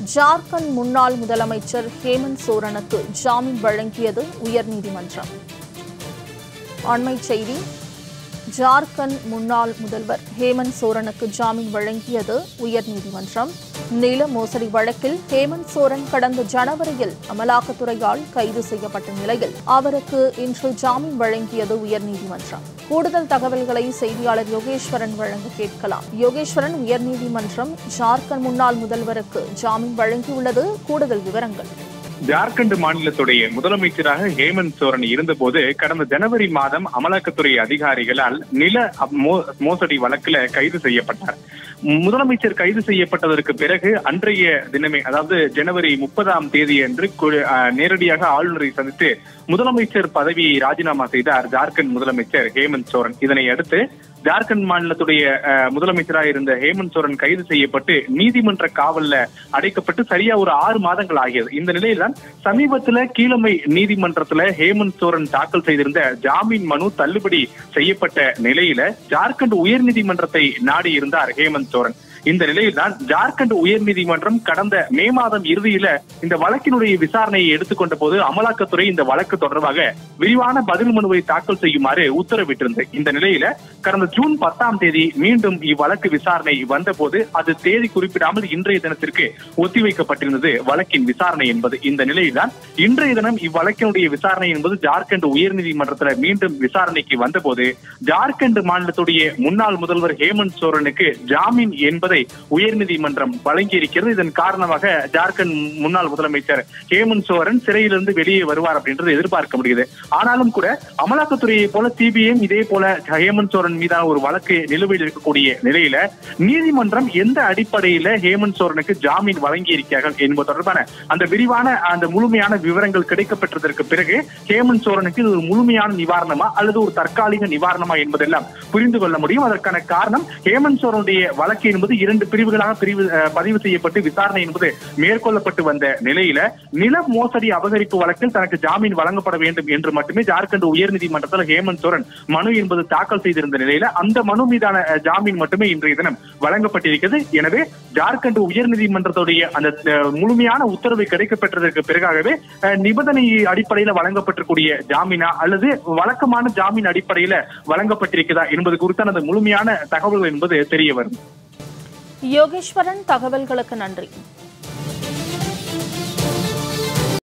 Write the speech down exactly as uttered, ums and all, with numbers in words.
ஜார்க்கண்ட் முன்னாள் முதலமைச்சர் ஹேமந்த் சோரனுக்கு ஜாமீன் வழங்கியது உயர்நீதிமன்றம். அண்மைச் செய்தி. ஜார்க்கண்ட் முன்னாள் முதல்வர் ஹேமந்த் சோரனுக்கு ஜாமீன் வழங்கியது உயர்நீதிமன்றம். நில மோசடி வழக்கில் ஹேமந்த் சோரன் கடந்த ஜனவரியில் அமலாக்கத்துறையால் கைது செய்யப்பட்ட நிலையில் அவருக்கு இன்று ஜாமீன் வழங்கியது உயர்நீதிமன்றம். கூடுதல் தகவல்களை செய்தியாளர் யோகேஸ்வரன் வழங்க கேட்கலாம். யோகேஸ்வரன், உயர்நீதிமன்றம் ஜார்க்கண்ட் முன்னாள் முதல்வருக்கு ஜாமீன் வழங்கியுள்ளது, கூடுதல் விவரங்கள். ஜார்க்கண்ட் மாநிலத்துடைய முதலமைச்சராக ஹேமந்த் சோரன் இருந்தபோது கடந்த ஜனவரி மாதம் அமலாக்கத்துறை அதிகாரிகளால் நில மோசடி வழக்கில் கைது செய்யப்பட்டார். முதலமைச்சர் கைது செய்யப்பட்டதற்கு பிறகு அன்றைய தினமே, அதாவது ஜனவரி முப்பதாம் தேதி அன்று நேரடியாக ஆளுநரை சந்தித்து முதலமைச்சர் பதவியை ராஜினாமா செய்தார் ஜார்க்கண்ட் முதலமைச்சர் ஹேமந்த் சோரன். இதனை அடுத்து ஜார்க்கண்ட் மாநிலத்துடைய முதலமைச்சராக இருந்த ஹேமந்த் சோரன் கைது செய்யப்பட்டு நீதிமன்ற காவல்ல அடைக்கப்பட்டு சரியா ஒரு ஆறு மாதங்கள் ஆகியது. இந்த நிலையில்தான் சமீபத்துல கீழமை நீதிமன்றத்துல ஹேமந்த் சோரன் தாக்கல் செய்திருந்த ஜாமீன் மனு தள்ளுபடி செய்யப்பட்ட நிலையில ஜார்க்கண்ட் உயர்நீதிமன்றத்தை நாடி இருந்தார் ஹேமந்த் சோரன். இந்த நிலையில்தான் ஜார்க்கண்ட் உயர்நீதிமன்றம் கடந்த மே மாதம் இறுதியில இந்த வழக்கினுடைய விசாரணையை எடுத்துக்கொண்ட போது அமலாக்கத்துறை இந்த வழக்கு தொடர்பாக விரிவான பதில் மனுவை தாக்கல் செய்யுமாறு உத்தரவிட்டிருந்தது. இந்த நிலையில கடந்த ஜூன் பத்தாம் தேதி மீண்டும் இவ்வழக்கு விசாரணை வந்த போது அது தேதி குறிப்பிடாமல் இன்றைய தினத்திற்கு ஒத்திவைக்கப்பட்டிருந்தது வழக்கின் விசாரணை என்பது. இந்த நிலையில்தான் இன்றைய தினம் இவ்வழக்கினுடைய விசாரணை என்பது ஜார்க்கண்ட் உயர்நீதிமன்றத்தில் மீண்டும் விசாரணைக்கு வந்த போது ஜார்க்கண்ட் மாநிலத்துடைய முன்னாள் முதல்வர் ஹேமந்த் சோரனுக்கு ஜாமீன் என்பது உயர்நீதிமன்றம் வழங்கியிருக்கிறது. இதன் காரணமாக ஜார்க்கண்ட் முன்னாள் முதலமைச்சர் ஹேமந்த் சோரன் சிறையிலிருந்து வெளியே வருவார் அப்படின்றது எதிர்பார்க்க முடியுது. ஆனாலும் கூட அமலாக்கத்துறையை போல சிபிஐ இதே போல ஹேமந்த் சோரன் மீதான ஒரு வழக்கு நிலுவையில் இருக்கக்கூடிய நிலையில நீதிமன்றம் எந்த அடிப்படையில ஹேமந்த் சோரனுக்கு ஜாமீன் வழங்கி இருக்கிறார்கள் என்பது தொடர்பான அந்த விரிவான அந்த முழுமையான விவரங்கள் கிடைக்கப்பட்டதற்கு பிறகு ஹேமந்த் சோரனுக்கு இது ஒரு முழுமையான நிவாரணமா அல்லது ஒரு தற்காலிக நிவாரணமா என்பதெல்லாம் புரிந்து கொள்ள முடியும். அதற்கான காரணம் ஹேமந்த் சோரனுடைய வழக்கு என்பது இரண்டு பிரிவுகளாக பிரிவு பதிவு செய்யப்பட்டு விசாரணை என்பது மேற்கொள்ளப்பட்டு வந்த நிலையில நில மோசடி அபகரிப்பு வழக்கில் தனக்கு ஜாமீன் வழங்கப்பட வேண்டும் என்று மட்டுமே ஜார்க்கண்ட் உயர்நீதிமன்றத்தில் ஹேமந்த் சோரன் மனு என்பது தாக்கல் செய்திருந்த நிலையில அந்த மனு மீதான ஜாமீன் மட்டுமே இன்றைய தினம் வழங்கப்பட்டிருக்கிறது. எனவே ஜார்க்கண்ட் உயர்நீதிமன்றத்துடைய அந்த முழுமையான உத்தரவு கிடைக்கப்பட்டதற்கு பிறகாகவே நிபந்தனை அடிப்படையில் வழங்கப்பட்டிருக்கூடிய ஜாமீனா அல்லது வழக்கமான ஜாமீன் அடிப்படையில் வழங்கப்பட்டிருக்கிறதா என்பது குறித்தான அந்த முழுமையான தகவல்கள் என்பது தெரிய வரும். யோகேஸ்வரன், தகவல்களுக்கு நன்றி.